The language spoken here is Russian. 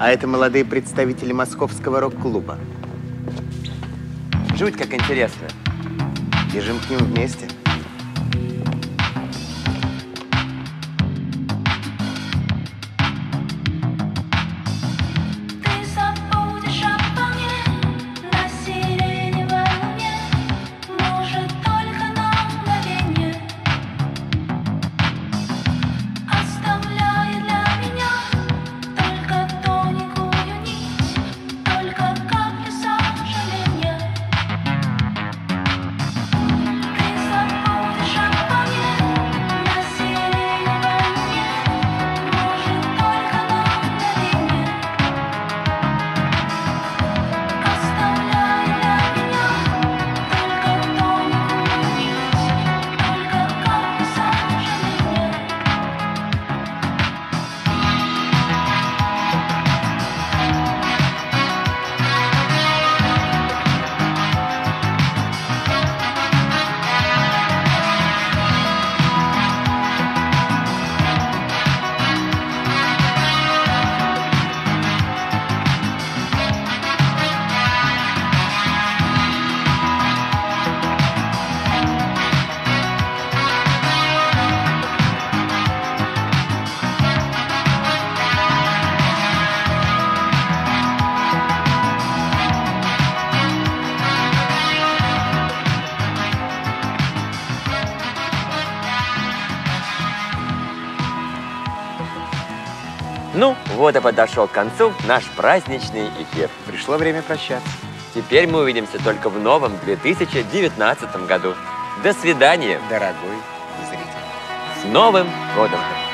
А это молодые представители московского рок-клуба. Жуть как интересно. Бежим к ним вместе. Ну, вот и подошел к концу наш праздничный эфир. Пришло время прощаться. Теперь мы увидимся только в новом 2019 году. До свидания, дорогой зритель. С Новым годом!